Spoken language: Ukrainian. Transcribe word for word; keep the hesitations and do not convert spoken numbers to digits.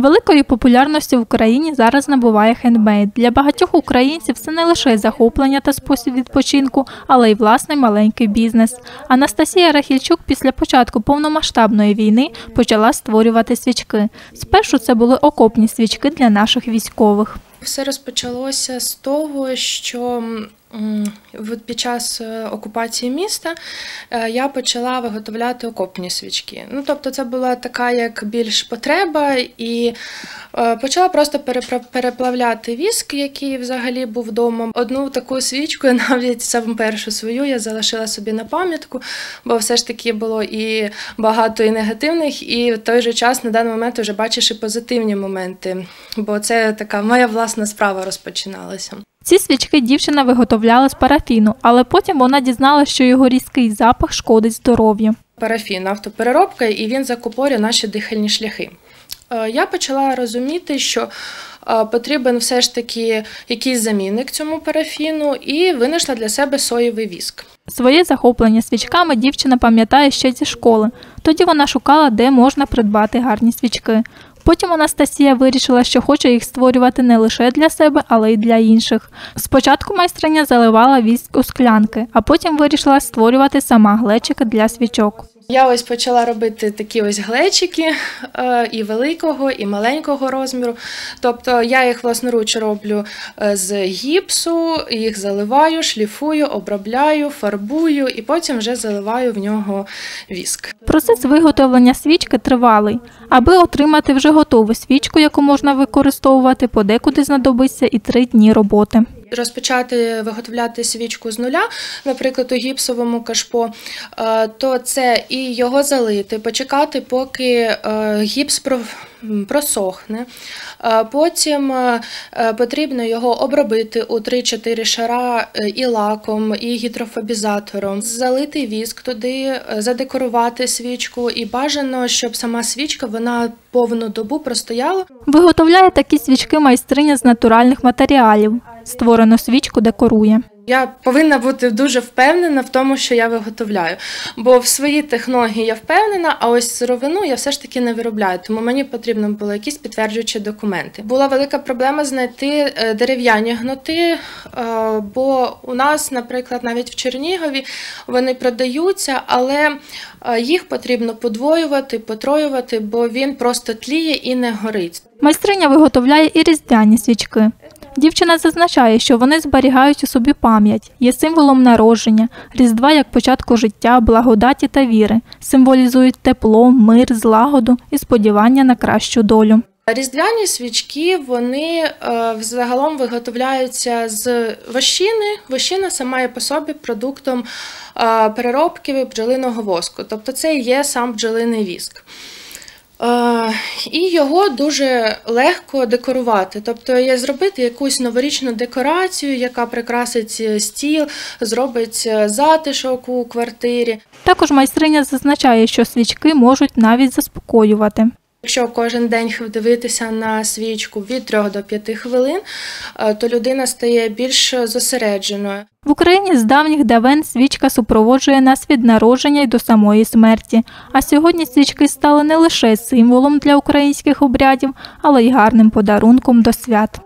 Великої популярності в Україні зараз набуває хендмейд. Для багатьох українців це не лише захоплення та спосіб відпочинку, але й власний маленький бізнес. Анастасія Рахільчук після початку повномасштабної війни почала створювати свічки. Спершу це були окопні свічки для наших військових. Все розпочалося з того, що під час окупації міста я почала виготовляти окопні свічки. Ну, тобто це була така як більш потреба, і почала просто переплавляти віск, який взагалі був вдома. Одну таку свічку, навіть саму першу свою, я залишила собі на пам'ятку, бо все ж таки було і багато і негативних, і в той же час на даний момент вже бачиш і позитивні моменти, бо це така моя власна справа розпочиналася. Ці свічки дівчина виготовляла з парафіну, але потім вона дізналася, що його різкий запах шкодить здоров'ю. Парафін – автопереробка, і він закупорює наші дихальні шляхи. Я почала розуміти, що потрібен все ж таки якийсь замінник цьому парафіну, і винайшла для себе соєвий віск. Своє захоплення свічками дівчина пам'ятає ще зі школи. Тоді вона шукала, де можна придбати гарні свічки. Потім Анастасія вирішила, що хоче їх створювати не лише для себе, але й для інших. Спочатку майстриня заливала віск у склянки, а потім вирішила створювати сама глечики для свічок. Я ось почала робити такі ось глечики і великого, і маленького розміру. Тобто я їх власноруч роблю з гіпсу, їх заливаю, шліфую, обробляю, фарбую і потім вже заливаю в нього віск. Процес виготовлення свічки тривалий. Аби отримати вже готову свічку, яку можна використовувати, подекуди знадобиться і три дні роботи. Розпочати виготовляти свічку з нуля, наприклад, у гіпсовому кашпо, то це і його залити, почекати, поки гіпс просохне. Потім потрібно його обробити у три-чотири шара і лаком, і гідрофобізатором, залити віск туди, задекорувати свічку, і бажано, щоб сама свічка вона повну добу простояла. Виготовляє такі свічки майстриня з натуральних матеріалів. Створену свічку декорує. Я повинна бути дуже впевнена в тому, що я виготовляю, бо в свої технології я впевнена, а ось сировину я все ж таки не виробляю, тому мені потрібно було якісь підтверджуючі документи. Була велика проблема знайти дерев'яні гноти, бо у нас, наприклад, навіть в Чернігові вони продаються, але їх потрібно подвоювати, потроювати, бо він просто тліє і не горить. Майстриня виготовляє і різдвяні свічки. Дівчина зазначає, що вони зберігають у собі пам'ять, є символом народження, Різдва як початку життя, благодаті та віри, символізують тепло, мир, злагоду і сподівання на кращу долю. Різдвяні свічки, вони взагалом виготовляються з вощини. Вощина сама є по собі продуктом переробки бджолиного воску, тобто це є сам бджолиний віск. І його дуже легко декорувати, тобто є зробити якусь новорічну декорацію, яка прикрасить стіл, зробить затишок у квартирі. Також майстриня зазначає, що свічки можуть навіть заспокоювати. Якщо кожен день дивитися на свічку від трьох до п'яти хвилин, то людина стає більш зосередженою. В Україні з давніх давен свічка супроводжує нас від народження й до самої смерті. А сьогодні свічки стали не лише символом для українських обрядів, але й гарним подарунком до свят.